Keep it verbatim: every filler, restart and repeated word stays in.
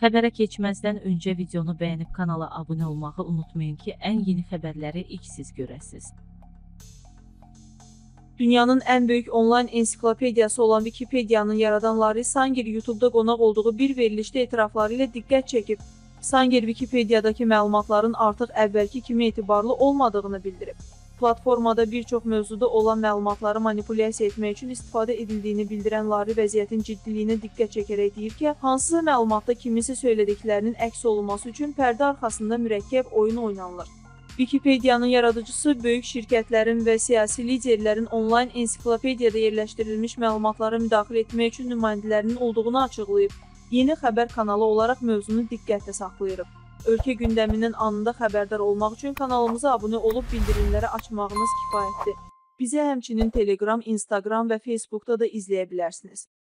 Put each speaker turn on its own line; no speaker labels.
Xəbərə keçməzdən öncə videonu bəyənib kanala abunə olmağı unutmayın ki, ən yeni xəbərləri ilk siz görəsiniz.
Dünyanın ən böyük onlayn ensiklopediyası olan Wikipediyanın yaradan Larry Sanger YouTube-da qonaq olduğu bir verilişdə etirafları ilə diqqət çəkib. Sanger Wikipediyadakı məlumatların artıq əvvəlki kimi etibarlı olmadığını bildirib. Platformada bir çox mövzuda olan məlumatları manipulyasiya etmək üçün istifadə edildiyini bildirən Larry vəziyyətin ciddiliyinə diqqət çəkərək deyir ki, hansısa məlumatda kiminsə söylədiklərinin əks olunması üçün pərdə arxasında mürəkkəb oyun oynanılır. Wikipediyanın yaradıcısı böyük şirkətlərin və siyasi liderlərin onlayn ensiklopediyada yerləşdirilmiş məlumatlara müdaxilə etmək üçün nümayəndələrinin olduğunu açıqlayıb. Yeni xəbər kanalı olaraq mövzunu diqqətlə saxlayırıq. Ölkə gündəmindən anında xəbərdar olmaq üçün kanalımıza abunə olub bildirimləri açmağınız kifayətdir. Bizi həmçinin Telegram, Instagram və Facebookda da izləyə bilərsiniz.